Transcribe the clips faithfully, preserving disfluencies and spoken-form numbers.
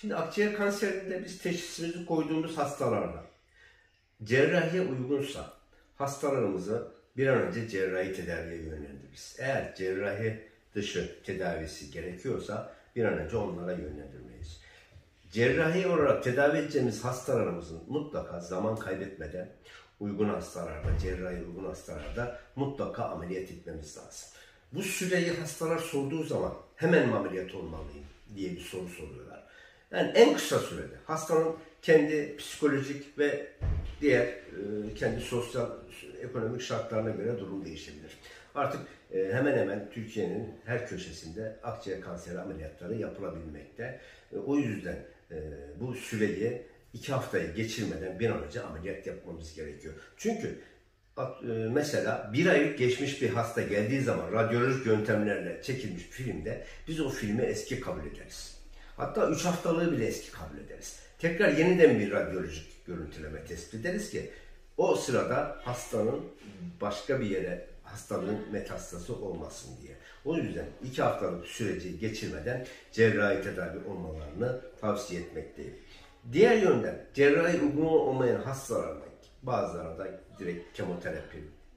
Şimdi akciğer kanserinde biz teşhisimizi koyduğumuz hastalarla cerrahiye uygunsa hastalarımızı bir an önce cerrahi tedaviye yönlendiririz. Eğer cerrahi dışı tedavisi gerekiyorsa bir an önce onlara yönlendirmeyiz. Cerrahi olarak tedavi edeceğimiz hastalarımızın mutlaka zaman kaybetmeden uygun hastalarda, cerrahi uygun hastalarda mutlaka ameliyat etmemiz lazım. Bu süreyi hastalar sorduğu zaman hemen mi ameliyat olmalıyım diye bir soru soruyorlar. Yani en kısa sürede hastanın kendi psikolojik ve diğer e, kendi sosyal, ekonomik şartlarına göre durum değişebilir. Artık e, hemen hemen Türkiye'nin her köşesinde akciğer kanseri ameliyatları yapılabilmekte. E, o yüzden e, bu süreyi iki haftayı geçirmeden bir an önce ameliyat yapmamız gerekiyor. Çünkü e, mesela bir aylık geçmiş bir hasta geldiği zaman radyolojik yöntemlerle çekilmiş bir filmde biz o filmi eski kabul ederiz. Hatta üç haftalığı bile eski kabul ederiz. Tekrar yeniden bir radyolojik görüntüleme tespit ederiz ki o sırada hastanın başka bir yere hastalığın metastası olmasın diye. O yüzden iki haftalık süreci geçirmeden cerrahi tedavi olmalarını tavsiye etmekteyim. Diğer yönden cerrahi uygun olmayan hastalarda bazılarında direkt kemoterapi,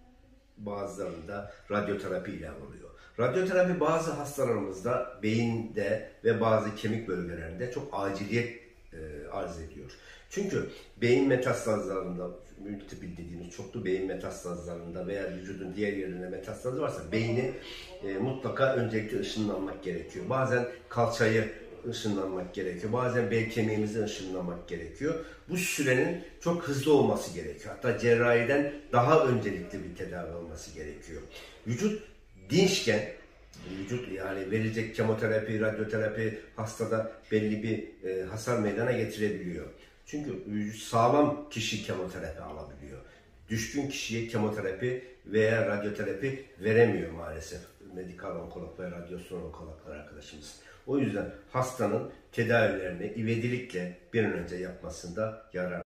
bazılarında radyoterapi ile oluyor. Radyoterapi bazı hastalarımızda beyinde ve bazı kemik bölgelerinde çok aciliyet e, arz ediyor. Çünkü beyin metastazlarında, multiple dediğimiz çoklu beyin metastazlarında veya vücudun diğer yerine metastaz varsa beyni e, mutlaka öncelikle ışınlanmak gerekiyor. Bazen kalçayı ışınlanmak gerekiyor. Bazen bel kemiğimizi ışınlanmak gerekiyor. Bu sürenin çok hızlı olması gerekiyor. Hatta cerrahiden daha öncelikli bir tedavi olması gerekiyor. Vücut dinçken, vücut yani verilecek kemoterapi, radyoterapi hastada belli bir e, hasar meydana getirebiliyor. Çünkü vücut sağlam kişi kemoterapi alabiliyor. Düşkün kişiye kemoterapi veya radyoterapi veremiyor maalesef medikal onkolog ve radyasyon onkologlar arkadaşımız. O yüzden hastanın tedavilerini ivedilikle bir an önce yapmasında yarar.